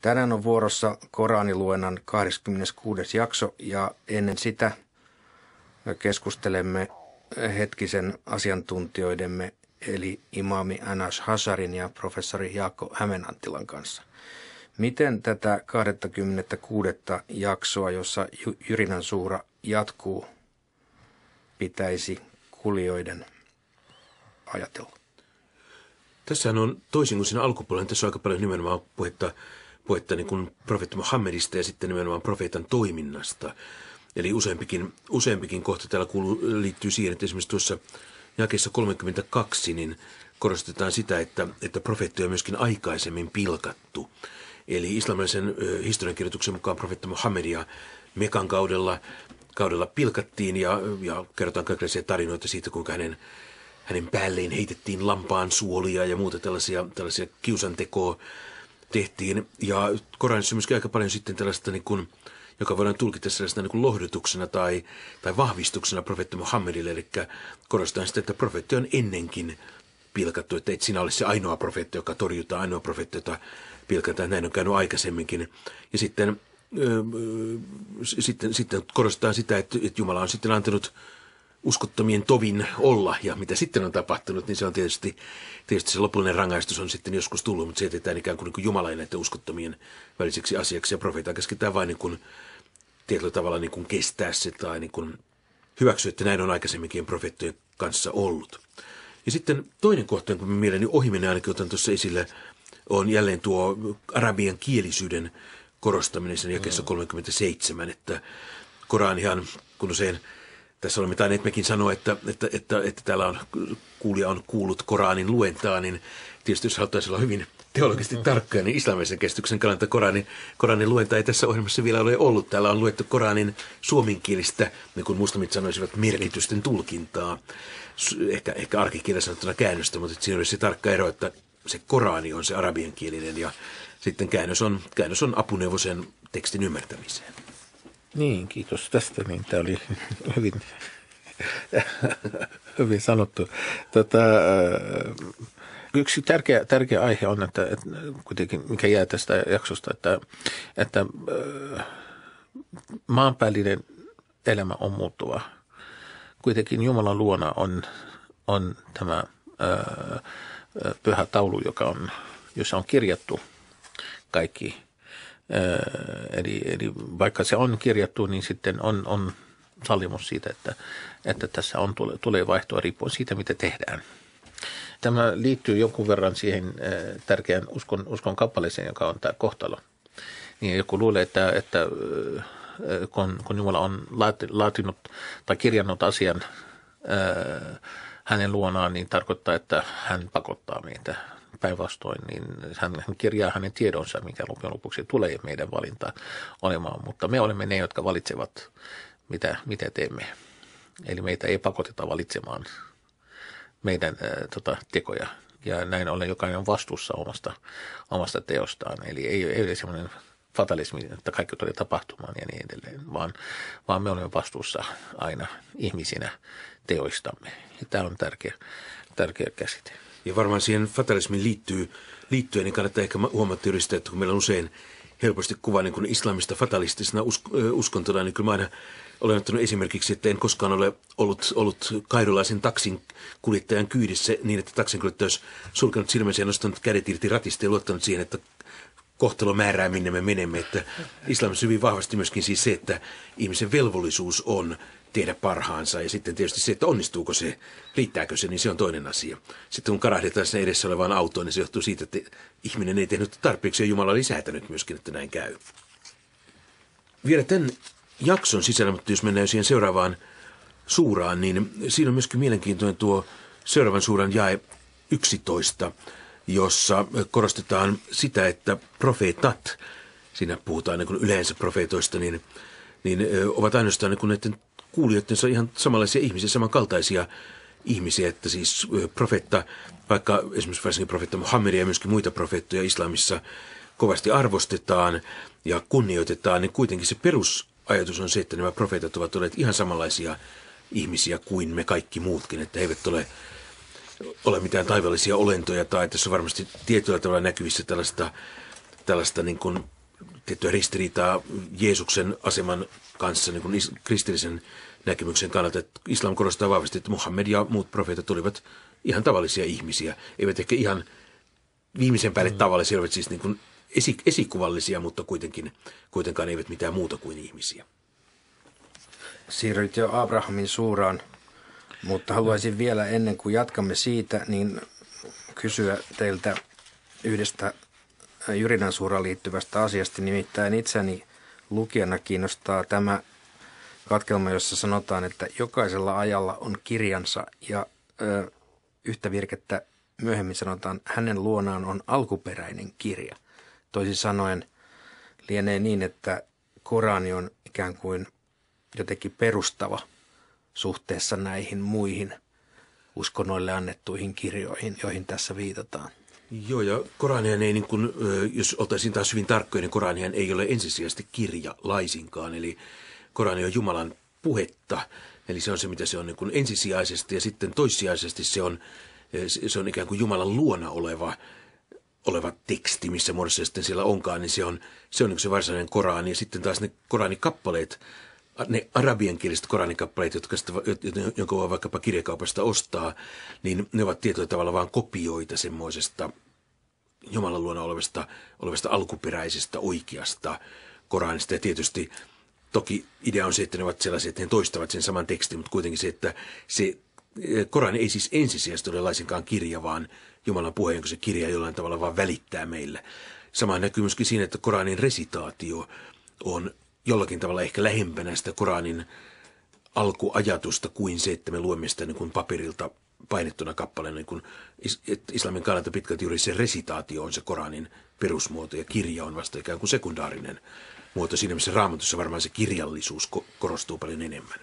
Tänään on vuorossa Koraniluennan 26. jakso ja ennen sitä keskustelemme hetkisen asiantuntijoidemme eli imaami Anas Hassarin ja professori Jaakko Hämeenantilan kanssa. Miten tätä 26. jaksoa, jossa Jyrinän suura jatkuu, pitäisi kuulijoiden ajatella? Tässähän on toisin kuin siinä alkupuolella, tässä on aika paljon nimenomaan puhetta niin kuin profeetta Muhammedista ja sitten nimenomaan profeetan toiminnasta. Eli useampikin kohta täällä liittyy siihen, että esimerkiksi tuossa jakeessa 32 niin korostetaan sitä, että profeettoja on myöskin aikaisemmin pilkattu. Eli islamilaisen historiankirjoituksen mukaan profeetta Muhammedia Mekan kaudella pilkattiin ja kerrotaan kaikenlaisia tarinoita siitä, kuinka hänen päälleen heitettiin lampaan suolia ja muuta tällaisia kiusantekoa tehtiin. Ja Koranissa on myöskin aika paljon sitten tällaista, niin kuin, joka voidaan tulkita sellaista niin kuin lohdutuksena tai vahvistuksena profeetta Muhammedille. Eli korostetaan sitä, että profeetti on ennenkin pilkattu, että et sinä ole se ainoa profeetta, joka torjutaan, ainoa profeetta, jota pilkataan. Näin on käynyt aikaisemminkin. Ja sitten korostetaan sitä, että Jumala on sitten antanut uskottomien tovin olla, ja mitä sitten on tapahtunut, niin se on tietysti se lopullinen rangaistus on sitten joskus tullut, mutta se jätetään ikään kuin Jumala ja näiden uskottomien väliseksi asiaksi, ja profeetan käsketään vain niin kuin tietyllä tavalla niin kuin kestää se tai niin kuin hyväksyä, että näin on aikaisemminkin profeettojen kanssa ollut. Ja sitten toinen kohta, kun mieleeni ohiminen ainakin otan tuossa esille, on jälleen tuo arabian kielisyyden korostaminen sen jakeessa 37, että Koranihan, kun usein tässä olemme tainneet mekin sanoa, että täällä kuulija on kuullut Koranin luentaa, niin tietysti jos haluttaisiin olla hyvin teologisesti tarkkoja, niin islamisen käsityksen kannalta Koranin luenta ei tässä ohjelmassa vielä ole ollut. Täällä on luettu Koranin suomenkielistä, niin kuin muslimit sanoisivat, merkitysten tulkintaa. Ehkä arkikielellä sanottuna käännöstä, mutta siinä olisi se tarkka ero, että se Korani on se arabiankielinen ja sitten käännös on apuneuvo sen tekstin ymmärtämiseen. Niin, kiitos tästä. Niin, tämä oli hyvin sanottu. Yksi tärkeä aihe on, että kuitenkin mikä jää tästä jaksosta, että maanpäällinen elämä on muuttuva. Kuitenkin Jumalan luona on tämä pyhä taulu, jossa on kirjattu kaikki. Eli vaikka se on kirjattu, niin sitten on sallimus siitä, että tässä tulee vaihtoa riippuen siitä, mitä tehdään. Tämä liittyy jonkun verran siihen tärkeään uskon kappaleeseen, joka on tämä kohtalo. Niin joku luulee, että kun Jumala on laatinut tai kirjannut asian hänen luonaan, niin tarkoittaa, että hän pakottaa meitä. Päinvastoin, niin hän kirjaa hänen tiedonsa, mikä loppujen lopuksi tulee meidän valinta olemaan, mutta me olemme ne, jotka valitsevat, mitä teemme. Eli meitä ei pakoteta valitsemaan meidän tekoja, ja näin ollen jokainen on vastuussa omasta teostaan. Eli ei ole semmoinen fatalismi, että kaikki tulee tapahtumaan ja niin edelleen, vaan me olemme vastuussa aina ihmisinä teoistamme. Ja tämä on tärkeä käsite. Ja varmaan siihen fatalismiin liittyen, niin kannattaa ehkä huomata yhdistää, että kun meillä on usein helposti kuva niin kuin islamista fatalistisena uskontona, niin kyllä mä aina olen ottanut esimerkiksi, että en koskaan ole ollut kairolaisen taksin kuljettajan kyydissä niin, että taksinkuljettaja olisi sulkenut silmänsä ja nostanut kädet irti ratista ja luottanut siihen, että kohtalo määrää, minne me menemme. Että islamissa hyvin vahvasti myöskin siis se, että ihmisen velvollisuus on tehdä parhaansa ja sitten tietysti se, että onnistuuko se, riittääkö se, niin se on toinen asia. Sitten kun karahdetaan sinne edessä olevaan autoon, niin se johtuu siitä, että ihminen ei tehnyt tarpeeksi ja Jumala oli säätänyt myöskin, että näin käy. Vielä tämän jakson sisällä, mutta jos mennään siihen seuraavaan suuraan, niin siinä on myöskin mielenkiintoinen tuo seuraavan suuran jae 11, jossa korostetaan sitä, että profeetat, siinä puhutaan niin kuin yleensä profeetoista, niin ovat ainoastaan niin kuin näiden kuulijoittensa ihan samanlaisia ihmisiä, samankaltaisia ihmisiä, että siis profeetta, vaikka esimerkiksi varsinkin profeetta Muhammedia ja myöskin muita profeettoja islamissa kovasti arvostetaan ja kunnioitetaan, niin kuitenkin se perusajatus on se, että nämä profeetat ovat olleet ihan samanlaisia ihmisiä kuin me kaikki muutkin, että he eivät ole mitään taivaallisia olentoja tai tässä on varmasti tietyllä tavalla näkyvissä tällaista tällaista niin kuin tiettyä ristiriitaa Jeesuksen aseman kanssa niin kuin kristillisen näkemyksen kannalta. Että islam korostaa vahvasti, että Muhammed ja muut profeetat olivat ihan tavallisia ihmisiä. Eivät ehkä ihan viimeisen päälle tavallisia, olivat siis niin kuin esikuvallisia, mutta kuitenkaan eivät mitään muuta kuin ihmisiä. Siirryt jo Abrahamin suuraan, mutta haluaisin vielä ennen kuin jatkamme siitä, niin kysyä teiltä yhdestä Jyrinän suuraan liittyvästä asiasta. Nimittäin itseni lukijana kiinnostaa tämä katkelma, jossa sanotaan, että jokaisella ajalla on kirjansa ja yhtä virkettä myöhemmin sanotaan, hänen luonaan on alkuperäinen kirja. Toisin sanoen lienee niin, että Korani on ikään kuin jotenkin perustava suhteessa näihin muihin uskonnoille annettuihin kirjoihin, joihin tässä viitataan. Joo, ja Koranihan ei, niin kuin, jos oltaisiin taas hyvin tarkkoja, niin Koranihan ei ole ensisijaisesti kirja laisinkaan. Eli Korani on Jumalan puhetta, eli se on se, mitä se on niin kuin ensisijaisesti, ja sitten toissijaisesti se on ikään kuin Jumalan luona oleva teksti, missä muodossa sitten siellä onkaan, niin se on niin kuin se varsinainen Korani. Ja sitten taas ne Koranikappaleet, ne arabiankieliset Koranikappaleet, jonka voi vaikkapa kirjakaupasta ostaa, niin ne ovat tietyllä tavalla vain kopioita semmoisesta Jumalan luona olevasta alkuperäisestä oikeasta Koranista. Ja tietysti toki idea on se, että ne ovat sellaisia, että ne toistavat sen saman tekstin, mutta kuitenkin se, että se Korani ei siis ensisijaisesti ole laisinkaan kirja, vaan Jumalan puhe, jonka se kirja jollain tavalla vaan välittää meille. Sama näkyy myöskin siinä, että Koranin resitaatio on jollakin tavalla ehkä lähempänä sitä Koranin alkuajatusta kuin se, että me luemme sitä niin kuin paperilta painettuna kappaleena. Niin kuin islamin kannalta pitkälti juuri se resitaatio on se Koranin perusmuoto ja kirja on vasta ikään kuin sekundaarinen muoto. Siinä missä Raamatussa varmaan se kirjallisuus korostuu paljon enemmän.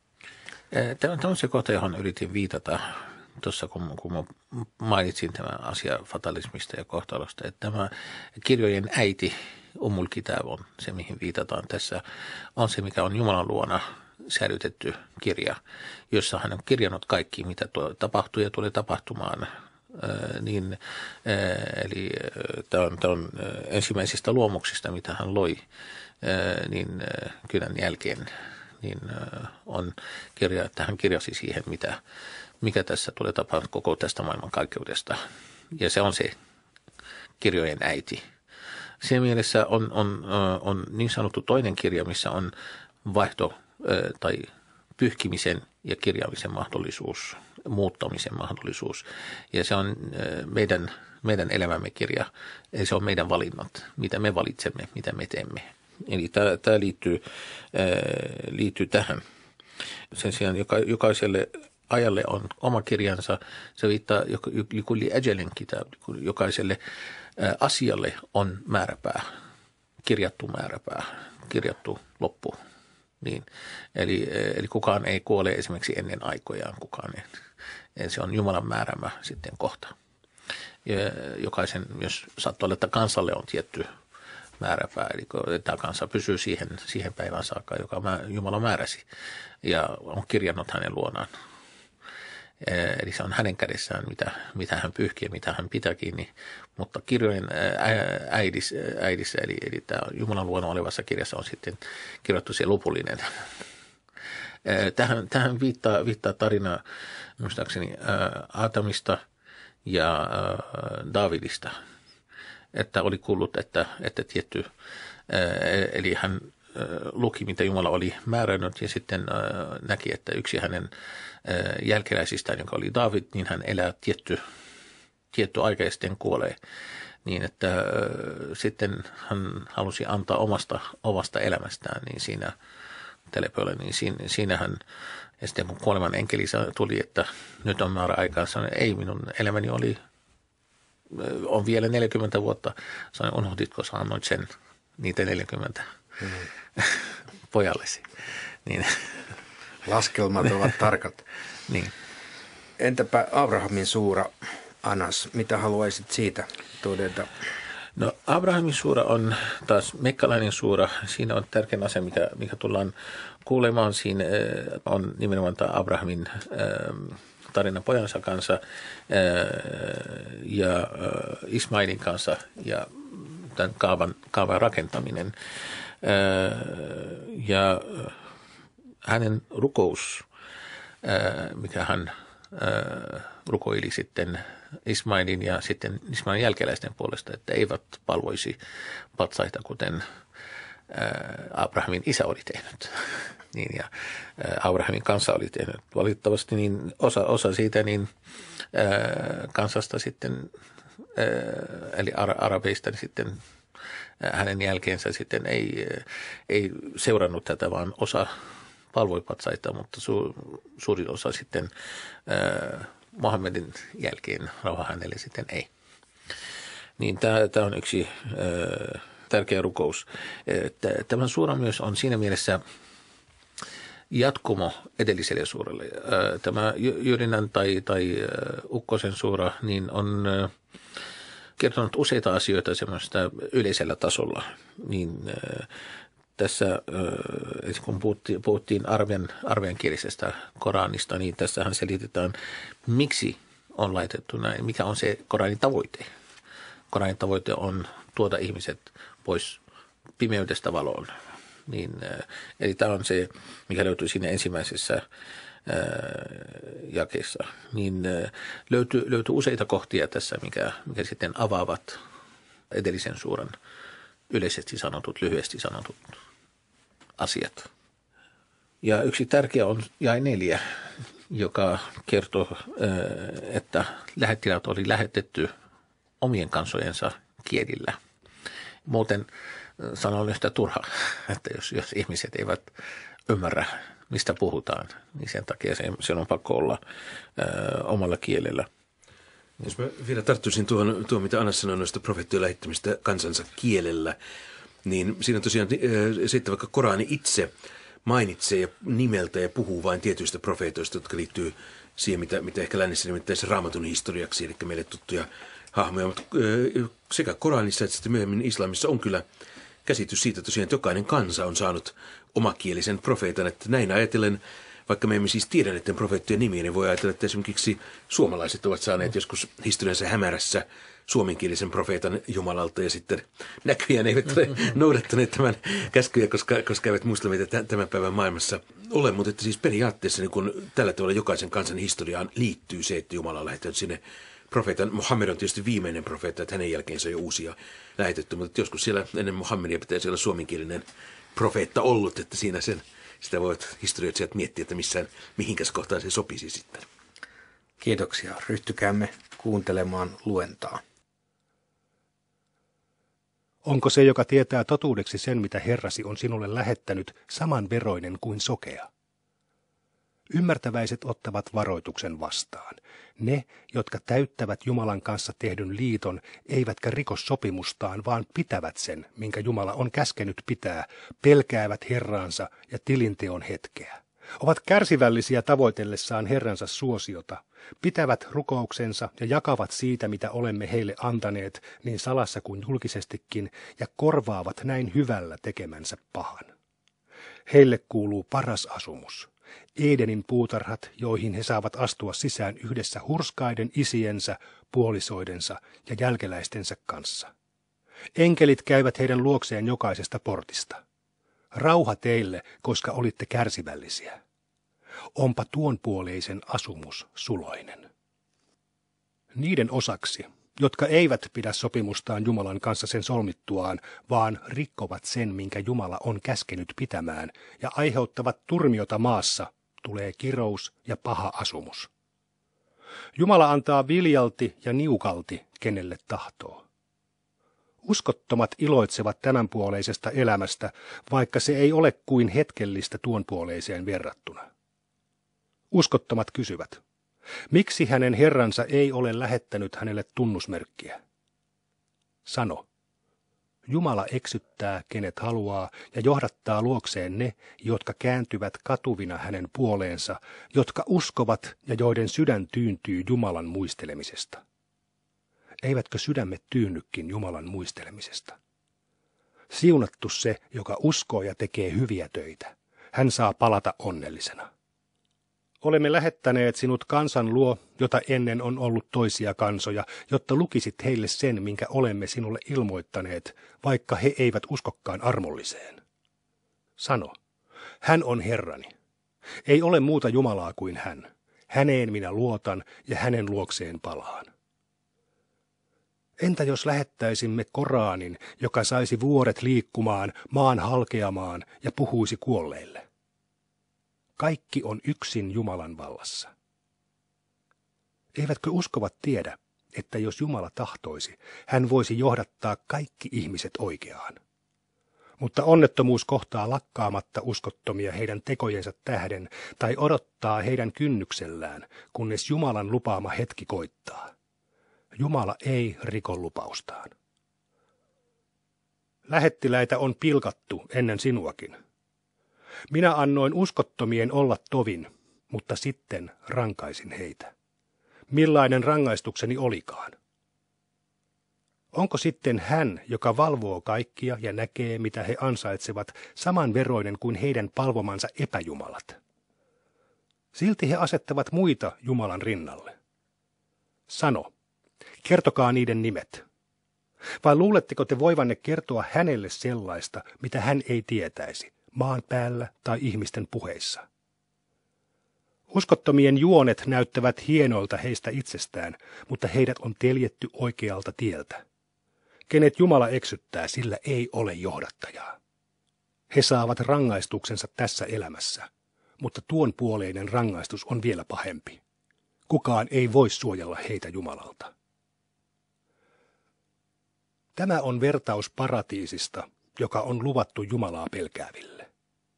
Tämä on se kohta, johon yritin viitata tuossa, kun mainitsin tämän asian fatalismista ja kohtalosta, että tämä kirjojen äiti, Ummul Kitab, on se, mihin viitataan tässä, on se, mikä on Jumalan luona säilytetty kirja, jossa hän on kirjannut kaikki, mitä tapahtuu ja tulee tapahtumaan. Eli tämä on ensimmäisistä luomuksista, mitä hän loi, niin kylän jälkeen niin on kirja, että hän kirjasi siihen, mikä tässä tulee tapahtumaan koko tästä maailmankaikkeudesta. Ja se on se kirjojen äiti. Siinä mielessä on niin sanottu toinen kirja, missä on vaihto tai pyyhkimisen ja kirjaamisen mahdollisuus, muuttamisen mahdollisuus. Ja se on meidän elämämme kirja. Ja se on meidän valinnat, mitä me valitsemme, mitä me teemme. Eli tämä liittyy tähän. Sen sijaan jokaiselle ajalle on oma kirjansa. Se viittaa likulli ajalin kitab, jokaiselle asialle on määräpää, kirjattu loppu. Niin. Eli kukaan ei kuole esimerkiksi ennen aikojaan, kukaan ei. Se on Jumalan määräämä sitten kohta. Ja jokaisen, jos sattuu olla, että kansalle on tietty määräpää, eli tämä kansa pysyy siihen päivään saakka, joka Jumala määräsi ja on kirjannut hänen luonaan. Eli se on hänen kädessään, mitä hän pyyhkii ja mitä hän pitää kiinni. Mutta kirjojen äidissä, eli tämä Jumalan luona olevassa kirjassa on sitten kirjoittu se lopullinen. Tähän viittaa tarina muistaakseni Aatamista ja Daavidista. Että oli kuullut, että tietty, eli hän luki, mitä Jumala oli määrännyt ja sitten näki, että yksi hänen jälkeläisistään, joka oli Daavid, niin hän elää tietty aika ja sitten kuolee. Niin, että sitten hän halusi antaa omasta elämästään niin siinä telepölle, niin siinä hän, ja sitten kun kuoleman enkeli tuli, että nyt on määrä aikaa, sanoi, ei minun elämäni on vielä 40 vuotta. Sanoin, unohditko sä annoit niitä 40 pojallesi. Niin. Laskelmat ovat tarkat. Niin. Entäpä Abrahamin suura, Anas, mitä haluaisit siitä todeta? No Abrahamin suura on taas mekkalainen suura. Siinä on tärkein asia, mikä tullaan kuulemaan. Siinä on nimenomaan tämä Abrahamin tarina pojansa kanssa ja Ismailin kanssa. Ja tämän kaavan rakentaminen. Ja hänen rukous, mikä hän rukoili sitten Ismailin ja sitten Ismailin jälkeläisten puolesta, että eivät palvoisi patsaita, kuten Abrahamin isä oli tehnyt. Niin, ja Abrahamin kansa oli tehnyt. Valitettavasti niin osa siitä niin kansasta sitten, eli arabeista, niin sitten hänen jälkeensä sitten ei seurannut tätä, vaan osa palvoi patsaita, mutta suurin osa sitten Muhammedin jälkeen, rauha hänelle, sitten ei. Niin tämä on yksi tärkeä rukous. Tämä suura myös on siinä mielessä jatkumo edelliselle suuralle. Tämä Jyrinän tai Ukkosen suura niin on kertonut useita asioita semmoista yleisellä tasolla. Niin tässä, kun puhuttiin arviankielisestä Koranista, niin tässähän selitetään, miksi on laitettu näin, mikä on se Koranin tavoite. Koranin tavoite on tuoda ihmiset pois pimeydestä valoon. Niin, eli tämä on se, mikä löytyy siinä ensimmäisessä jakeessa. Niin löytyy useita kohtia tässä, mikä sitten avaavat edellisen suuran yleisesti sanotut, lyhyesti sanotut asiat. Ja yksi tärkeä on jae 4, joka kertoo, että lähettiläät oli lähetetty omien kansojensa kielillä. Muuten sanon yhtä turha, että jos ihmiset eivät ymmärrä, mistä puhutaan, niin sen takia se on pakko olla omalla kielellä. Jos mä vielä tarttuisin tuohon mitä Anna sanoi noista profeettien lähettämistä kansansa kielellä, niin siinä tosiaan sitten vaikka Korani itse mainitsee nimeltä ja puhuu vain tietyistä profeetoista, jotka liittyy siihen, mitä ehkä lännessä nimittäisi Raamatun historiaksi, eli meille tuttuja hahmoja. Mutta sekä Koranissa että sitten myöhemmin islamissa on kyllä käsitys siitä tosiaan, että jokainen kansa on saanut omakielisen profeetan, että näin ajatellen, vaikka me emme siis tiedä näiden profeettien nimiä, niin voi ajatella, että esimerkiksi suomalaiset ovat saaneet joskus historiansa hämärässä suomenkielisen profeetan Jumalalta ja sitten näköjään eivät ole noudattaneet tämän käskyjä, koska eivät muslimit tämän päivän maailmassa ole. Mutta että siis periaatteessa niin kun tällä tavalla jokaisen kansan historiaan liittyy se, että Jumala on lähettänyt sinne profeetan. Muhammed on tietysti viimeinen profeetta, että hänen jälkeensä on jo uusia lähetetty, mutta joskus siellä ennen Muhammedia pitäisi olla suomenkielinen profeetta ollut, että siinä sitä voivat historioitsijat miettiä, että mihinkäs kohtaan se sopisi sitten. Kiitoksia. Ryhtykäämme kuuntelemaan luentaa. Onko se, joka tietää totuudeksi sen, mitä Herrasi on sinulle lähettänyt, samanveroinen kuin sokea? Ymmärtäväiset ottavat varoituksen vastaan. Ne, jotka täyttävät Jumalan kanssa tehdyn liiton, eivätkä riko sopimustaan, vaan pitävät sen, minkä Jumala on käskenyt pitää, pelkäävät Herraansa ja tilinteon hetkeä. Ovat kärsivällisiä tavoitellessaan Herransa suosiota, pitävät rukouksensa ja jakavat siitä, mitä olemme heille antaneet, niin salassa kuin julkisestikin, ja korvaavat näin hyvällä tekemänsä pahan. Heille kuuluu paras asumus. Edenin puutarhat, joihin he saavat astua sisään yhdessä hurskaiden isiensä, puolisoidensa ja jälkeläistensä kanssa. Enkelit käyvät heidän luokseen jokaisesta portista. Rauha teille, koska olitte kärsivällisiä. Onpa tuonpuoleisen asumus suloinen. Niiden osaksi, jotka eivät pidä sopimustaan Jumalan kanssa sen solmittuaan, vaan rikkovat sen, minkä Jumala on käskenyt pitämään, ja aiheuttavat turmiota maassa, tulee kirous ja paha asumus. Jumala antaa viljalti ja niukalti, kenelle tahtoo. Uskottomat iloitsevat tämänpuoleisesta elämästä, vaikka se ei ole kuin hetkellistä tuonpuoleiseen verrattuna. Uskottomat kysyvät, miksi hänen Herransa ei ole lähettänyt hänelle tunnusmerkkiä? Sano, Jumala eksyttää, kenet haluaa, ja johdattaa luokseen ne, jotka kääntyvät katuvina hänen puoleensa, jotka uskovat ja joiden sydän tyyntyy Jumalan muistelemisesta. Eivätkö sydämet tyynnykin Jumalan muistelemisesta? Siunattu se, joka uskoo ja tekee hyviä töitä. Hän saa palata onnellisena. Olemme lähettäneet sinut kansan luo, jota ennen on ollut toisia kansoja, jotta lukisit heille sen, minkä olemme sinulle ilmoittaneet, vaikka he eivät uskokkaan armolliseen. Sano, hän on Herrani. Ei ole muuta Jumalaa kuin hän. Häneen minä luotan ja hänen luokseen palaan. Entä jos lähettäisimme Koraanin, joka saisi vuoret liikkumaan, maan halkeamaan ja puhuisi kuolleille? Kaikki on yksin Jumalan vallassa. Eivätkö uskovat tiedä, että jos Jumala tahtoisi, hän voisi johdattaa kaikki ihmiset oikeaan? Mutta onnettomuus kohtaa lakkaamatta uskottomia heidän tekojensa tähden tai odottaa heidän kynnyksellään, kunnes Jumalan lupaama hetki koittaa. Jumala ei riko lupaustaan. Lähettiläitä on pilkattu ennen sinuakin. Minä annoin uskottomien olla tovin, mutta sitten rankaisin heitä. Millainen rangaistukseni olikaan? Onko sitten hän, joka valvoo kaikkia ja näkee, mitä he ansaitsevat, samanveroinen kuin heidän palvomansa epäjumalat? Silti he asettavat muita Jumalan rinnalle. Sano, kertokaa niiden nimet. Vai luuletteko te voivanne kertoa hänelle sellaista, mitä hän ei tietäisi, maan päällä tai ihmisten puheissa? Uskottomien juonet näyttävät hienoilta heistä itsestään, mutta heidät on teljetty oikealta tieltä. Kenet Jumala eksyttää, sillä ei ole johdattajaa. He saavat rangaistuksensa tässä elämässä, mutta tuon puoleinen rangaistus on vielä pahempi. Kukaan ei voi suojella heitä Jumalalta. Tämä on vertaus paratiisista, joka on luvattu Jumalaa pelkääville.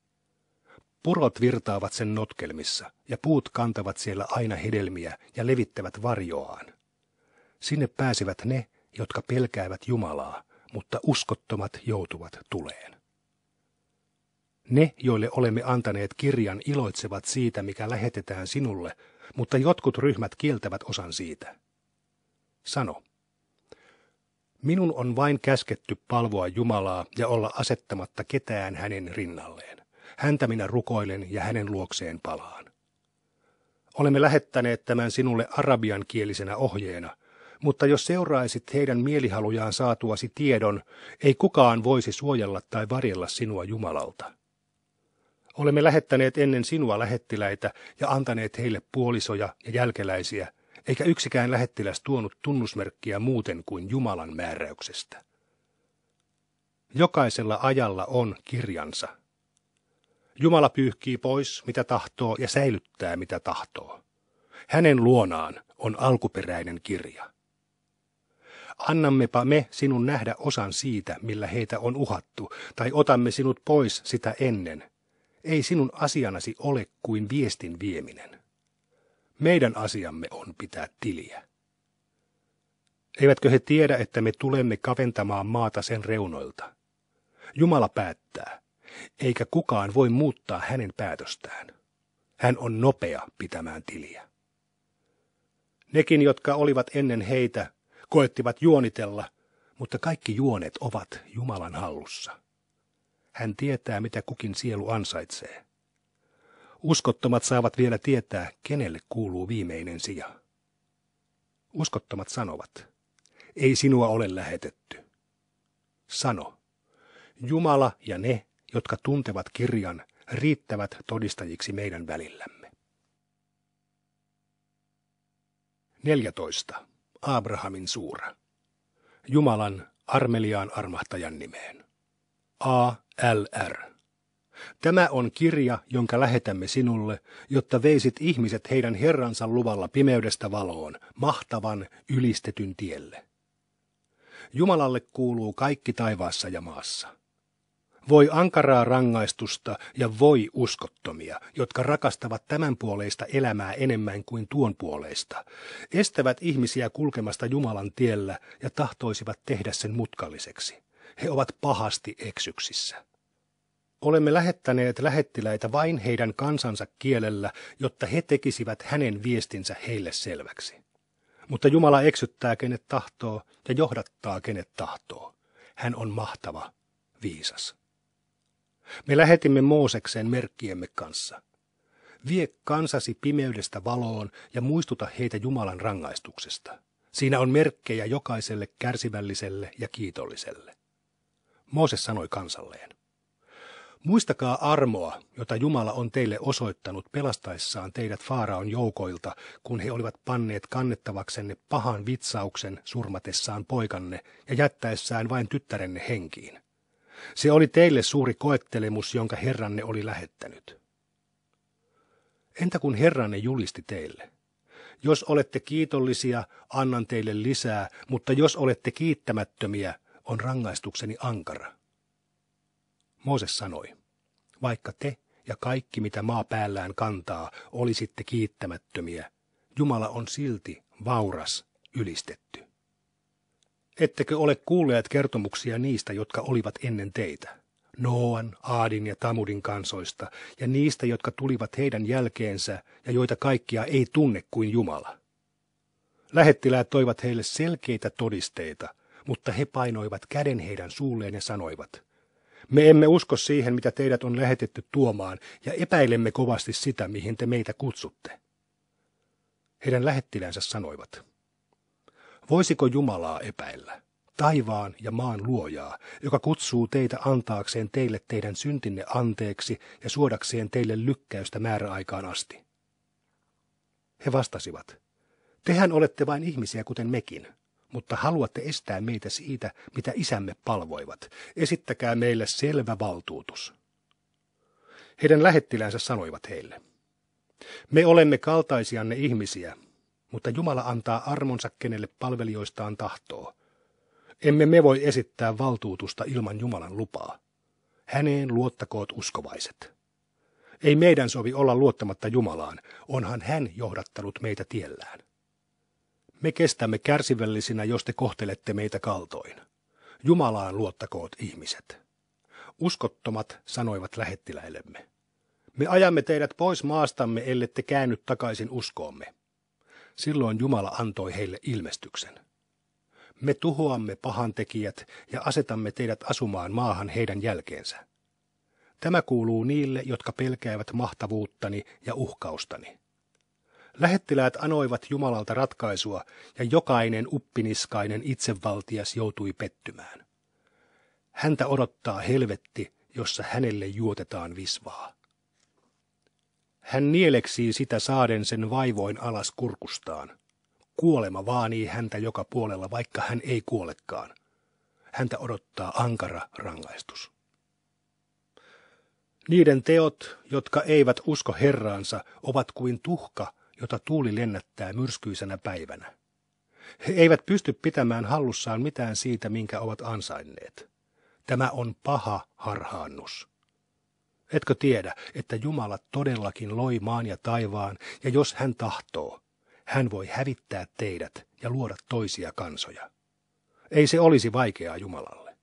Purot virtaavat sen notkelmissa, ja puut kantavat siellä aina hedelmiä ja levittävät varjoaan. Sinne pääsevät ne, jotka pelkäävät Jumalaa, mutta uskottomat joutuvat tuleen. Ne, joille olemme antaneet kirjan, iloitsevat siitä, mikä lähetetään sinulle, mutta jotkut ryhmät kieltävät osan siitä. Sano, minun on vain käsketty palvoa Jumalaa ja olla asettamatta ketään hänen rinnalleen. Häntä minä rukoilen ja hänen luokseen palaan. Olemme lähettäneet tämän sinulle arabiankielisenä ohjeena, mutta jos seuraisit heidän mielihalujaan saatuasi tiedon, ei kukaan voisi suojella tai varjella sinua Jumalalta. Olemme lähettäneet ennen sinua lähettiläitä ja antaneet heille puolisoja ja jälkeläisiä, eikä yksikään lähettiläs tuonut tunnusmerkkiä muuten kuin Jumalan määräyksestä. Jokaisella ajalla on kirjansa. Jumala pyyhkii pois, mitä tahtoo, ja säilyttää, mitä tahtoo. Hänen luonaan on alkuperäinen kirja. Annammepa me sinun nähdä osan siitä, millä heitä on uhattu, tai otamme sinut pois sitä ennen. Ei sinun asianasi ole kuin viestin vieminen. Meidän asiamme on pitää tiliä. Eivätkö he tiedä, että me tulemme kaventamaan maata sen reunoilta? Jumala päättää, eikä kukaan voi muuttaa hänen päätöstään. Hän on nopea pitämään tiliä. Nekin, jotka olivat ennen heitä, koettivat juonitella, mutta kaikki juonet ovat Jumalan hallussa. Hän tietää, mitä kukin sielu ansaitsee. Uskottomat saavat vielä tietää, kenelle kuuluu viimeinen sija. Uskottomat sanovat, ei sinua ole lähetetty. Sano, Jumala ja ne, jotka tuntevat kirjan, riittävät todistajiksi meidän välillämme. 14. Abrahamin suura. Jumalan armeliaan armahtajan nimeen. ALR. Tämä on kirja, jonka lähetämme sinulle, jotta veisit ihmiset heidän Herransa luvalla pimeydestä valoon, mahtavan, ylistetyn tielle. Jumalalle kuuluu kaikki taivaassa ja maassa. Voi ankaraa rangaistusta ja voi uskottomia, jotka rakastavat tämänpuoleista elämää enemmän kuin tuon puoleista, estävät ihmisiä kulkemasta Jumalan tiellä ja tahtoisivat tehdä sen mutkalliseksi. He ovat pahasti eksyksissä. Olemme lähettäneet lähettiläitä vain heidän kansansa kielellä, jotta he tekisivät hänen viestinsä heille selväksi. Mutta Jumala eksyttää kenet tahtoo ja johdattaa kenet tahtoo. Hän on mahtava, viisas. Me lähetimme Moosekseen merkkiemme kanssa. Vie kansasi pimeydestä valoon ja muistuta heitä Jumalan rangaistuksesta. Siinä on merkkejä jokaiselle kärsivälliselle ja kiitolliselle. Mooses sanoi kansalleen: Muistakaa armoa, jota Jumala on teille osoittanut pelastaessaan teidät Faaraon joukoilta, kun he olivat panneet kannettavaksenne pahan vitsauksen surmatessaan poikanne ja jättäessään vain tyttärenne henkiin. Se oli teille suuri koettelemus, jonka Herranne oli lähettänyt. Entä kun Herranne julisti teille? Jos olette kiitollisia, annan teille lisää, mutta jos olette kiittämättömiä, on rangaistukseni ankara. Mooses sanoi: Vaikka te ja kaikki, mitä maa päällään kantaa, olisitte kiittämättömiä, Jumala on silti vauras, ylistetty. Ettekö ole kuulleet kertomuksia niistä, jotka olivat ennen teitä? Nooan, Aadin ja Tamudin kansoista, ja niistä, jotka tulivat heidän jälkeensä, ja joita kaikkia ei tunne kuin Jumala. Lähettiläät toivat heille selkeitä todisteita, mutta he painoivat käden heidän suulleen ja sanoivat: Me emme usko siihen, mitä teidät on lähetetty tuomaan, ja epäilemme kovasti sitä, mihin te meitä kutsutte. Heidän lähettiläänsä sanoivat: Voisiko Jumalaa epäillä, taivaan ja maan luojaa, joka kutsuu teitä antaakseen teille teidän syntinne anteeksi ja suodakseen teille lykkäystä määräaikaan asti? He vastasivat: Tehän olette vain ihmisiä kuten mekin, mutta haluatte estää meitä siitä, mitä isämme palvoivat. Esittäkää meille selvä valtuutus. Heidän lähettiläänsä sanoivat heille: Me olemme kaltaisianne ihmisiä, mutta Jumala antaa armonsa kenelle palvelijoistaan tahtoo. Emme me voi esittää valtuutusta ilman Jumalan lupaa. Häneen luottakoot uskovaiset. Ei meidän sovi olla luottamatta Jumalaan, onhan hän johdattanut meitä tiellään. Me kestämme kärsivällisinä, jos te kohtelette meitä kaltoin. Jumalaan luottakoot ihmiset. Uskottomat sanoivat lähettiläillemme: Me ajamme teidät pois maastamme, ellette käänny takaisin uskoomme. Silloin Jumala antoi heille ilmestyksen: Me tuhoamme pahantekijät ja asetamme teidät asumaan maahan heidän jälkeensä. Tämä kuuluu niille, jotka pelkäävät mahtavuuttani ja uhkaustani. Lähettiläät anoivat Jumalalta ratkaisua, ja jokainen uppiniskainen itsevaltias joutui pettymään. Häntä odottaa helvetti, jossa hänelle juotetaan visvaa. Hän nieleksii sitä saaden sen vaivoin alas kurkustaan. Kuolema vaanii häntä joka puolella, vaikka hän ei kuolekaan. Häntä odottaa ankara rangaistus. Niiden teot, jotka eivät usko Herraansa, ovat kuin tuhka, jota tuuli lennättää myrskyisenä päivänä. He eivät pysty pitämään hallussaan mitään siitä, minkä ovat ansainneet. Tämä on paha harhaannus. Etkö tiedä, että Jumala todellakin loi maan ja taivaan, ja jos hän tahtoo, hän voi hävittää teidät ja luoda toisia kansoja. Ei se olisi vaikeaa Jumalalle.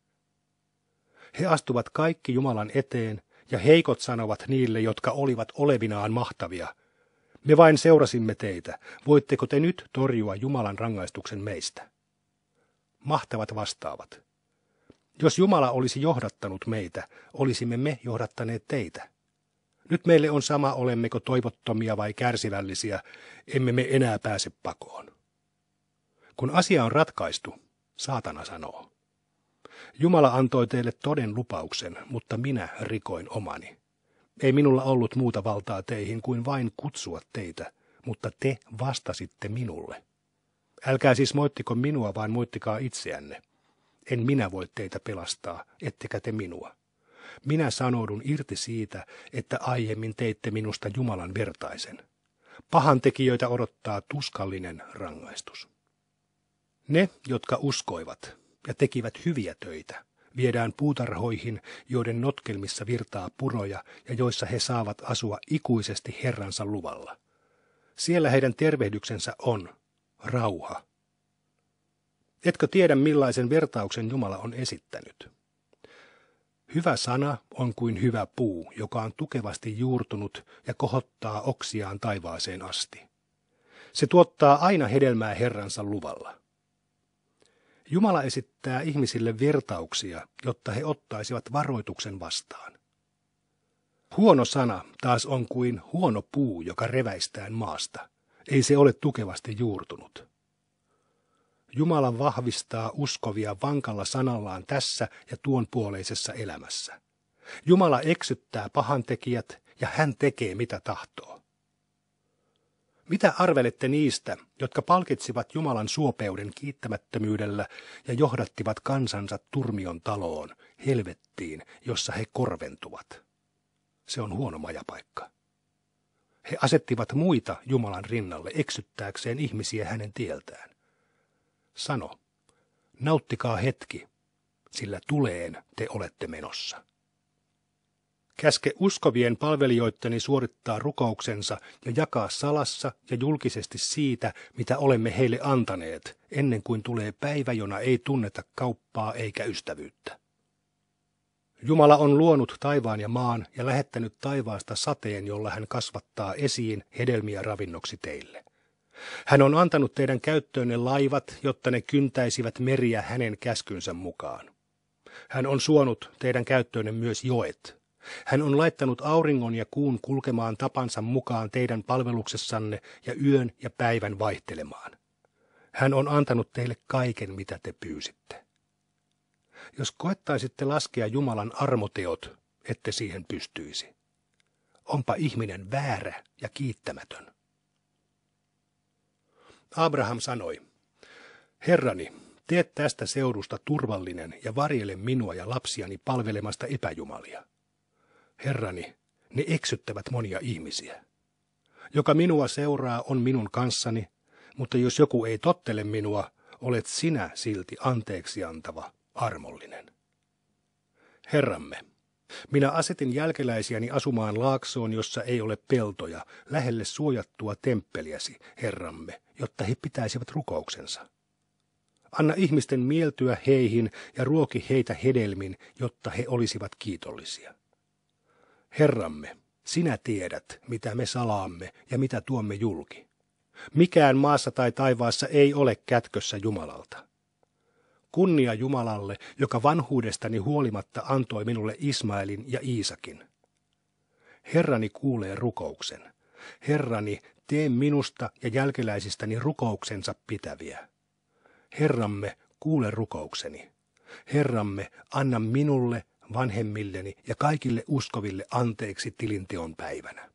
He astuvat kaikki Jumalan eteen, ja heikot sanovat niille, jotka olivat olevinaan mahtavia: Me vain seurasimme teitä. Voitteko te nyt torjua Jumalan rangaistuksen meistä? Mahtavat vastaavat: Jos Jumala olisi johdattanut meitä, olisimme me johdattaneet teitä. Nyt meille on sama, olemmeko toivottomia vai kärsivällisiä, emme me enää pääse pakoon. Kun asia on ratkaistu, saatana sanoo: Jumala antoi teille toden lupauksen, mutta minä rikoin omani. Ei minulla ollut muuta valtaa teihin kuin vain kutsua teitä, mutta te vastasitte minulle. Älkää siis moittiko minua, vaan moittikaa itseänne. En minä voi teitä pelastaa, ettekä te minua. Minä sanoudun irti siitä, että aiemmin teitte minusta Jumalan vertaisen. Pahantekijöitä odottaa tuskallinen rangaistus. Ne, jotka uskoivat ja tekivät hyviä töitä, viedään puutarhoihin, joiden notkelmissa virtaa puroja ja joissa he saavat asua ikuisesti Herransa luvalla. Siellä heidän tervehdyksensä on rauha. Etkö tiedä, millaisen vertauksen Jumala on esittänyt? Hyvä sana on kuin hyvä puu, joka on tukevasti juurtunut ja kohottaa oksiaan taivaaseen asti. Se tuottaa aina hedelmää Herransa luvalla. Jumala esittää ihmisille vertauksia, jotta he ottaisivat varoituksen vastaan. Huono sana taas on kuin huono puu, joka reväistään maasta. Ei se ole tukevasti juurtunut. Jumala vahvistaa uskovia vankalla sanallaan tässä ja tuon puoleisessa elämässä. Jumala eksyttää pahantekijät ja hän tekee mitä tahtoo. Mitä arvelette niistä, jotka palkitsivat Jumalan suopeuden kiittämättömyydellä ja johdattivat kansansa turmion taloon, helvettiin, jossa he korventuvat? Se on huono majapaikka. He asettivat muita Jumalan rinnalle eksyttääkseen ihmisiä hänen tieltään. Sano, nauttikaa hetki, sillä tuleen te olette menossa. Käske uskovien palvelijoitteni suorittaa rukouksensa ja jakaa salassa ja julkisesti siitä, mitä olemme heille antaneet, ennen kuin tulee päivä, jona ei tunneta kauppaa eikä ystävyyttä. Jumala on luonut taivaan ja maan ja lähettänyt taivaasta sateen, jolla hän kasvattaa esiin hedelmiä ravinnoksi teille. Hän on antanut teidän käyttöönne laivat, jotta ne kyntäisivät meriä hänen käskynsä mukaan. Hän on suonut teidän käyttöönne myös joet. Hän on laittanut auringon ja kuun kulkemaan tapansa mukaan teidän palveluksessanne ja yön ja päivän vaihtelemaan. Hän on antanut teille kaiken, mitä te pyysitte. Jos koettaisitte laskea Jumalan armoteot, ette siihen pystyisi. Onpa ihminen väärä ja kiittämätön. Abraham sanoi, Herrani, tee tästä seudusta turvallinen ja varjele minua ja lapsiani palvelemasta epäjumalia. Herrani, ne eksyttävät monia ihmisiä. Joka minua seuraa on minun kanssani, mutta jos joku ei tottele minua, olet sinä silti anteeksi antava, armollinen. Herramme, minä asetin jälkeläisiäni asumaan laaksoon, jossa ei ole peltoja, lähelle suojattua temppeliäsi, Herramme, jotta he pitäisivät rukouksensa. Anna ihmisten mieltyä heihin ja ruoki heitä hedelmin, jotta he olisivat kiitollisia. Herramme, sinä tiedät, mitä me salaamme ja mitä tuomme julki. Mikään maassa tai taivaassa ei ole kätkössä Jumalalta. Kunnia Jumalalle, joka vanhuudestani huolimatta antoi minulle Ismaelin ja Iisakin. Herrani kuulee rukouksen. Herrani, tee minusta ja jälkeläisistäni rukouksensa pitäviä. Herramme, kuule rukoukseni. Herramme, anna minulle, vanhemmilleni ja kaikille uskoville anteeksi tilinteon päivänä.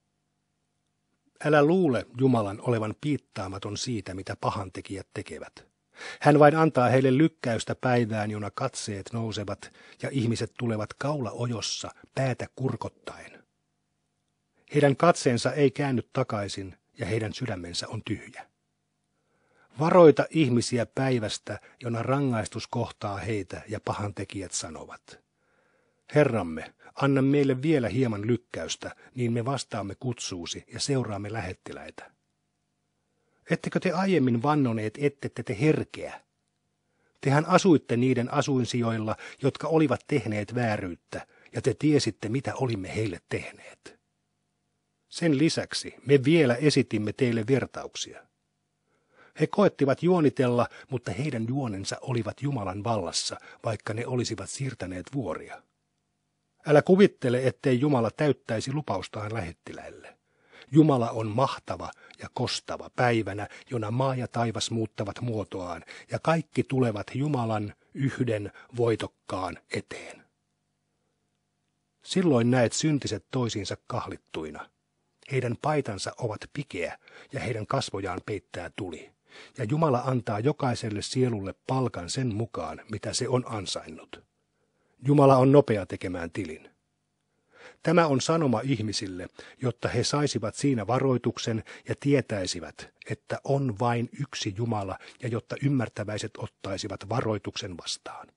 Älä luule Jumalan olevan piittaamaton siitä, mitä pahantekijät tekevät. Hän vain antaa heille lykkäystä päivään, jona katseet nousevat ja ihmiset tulevat kaulaojossa päätä kurkottaen. Heidän katseensa ei käänny takaisin ja heidän sydämensä on tyhjä. Varoita ihmisiä päivästä, jona rangaistus kohtaa heitä ja pahantekijät sanovat. Herramme, anna meille vielä hieman lykkäystä, niin me vastaamme kutsuusi ja seuraamme lähettiläitä. Ettekö te aiemmin vannoneet, ettette te herkeä? Tehän asuitte niiden asuinsijoilla, jotka olivat tehneet vääryyttä, ja te tiesitte, mitä olimme heille tehneet. Sen lisäksi me vielä esitimme teille vertauksia. He koettivat juonitella, mutta heidän juonensa olivat Jumalan vallassa, vaikka ne olisivat siirtäneet vuoria. Älä kuvittele, ettei Jumala täyttäisi lupaustaan lähettiläille. Jumala on mahtava ja kostava päivänä, jona maa ja taivas muuttavat muotoaan, ja kaikki tulevat Jumalan yhden voitokkaan eteen. Silloin näet syntiset toisiinsa kahlittuina. Heidän paitansa ovat pikeä, ja heidän kasvojaan peittää tuli. Ja Jumala antaa jokaiselle sielulle palkan sen mukaan, mitä se on ansainnut. Jumala on nopea tekemään tilin. Tämä on sanoma ihmisille, jotta he saisivat siinä varoituksen ja tietäisivät, että on vain yksi Jumala, ja jotta ymmärtäväiset ottaisivat varoituksen vastaan.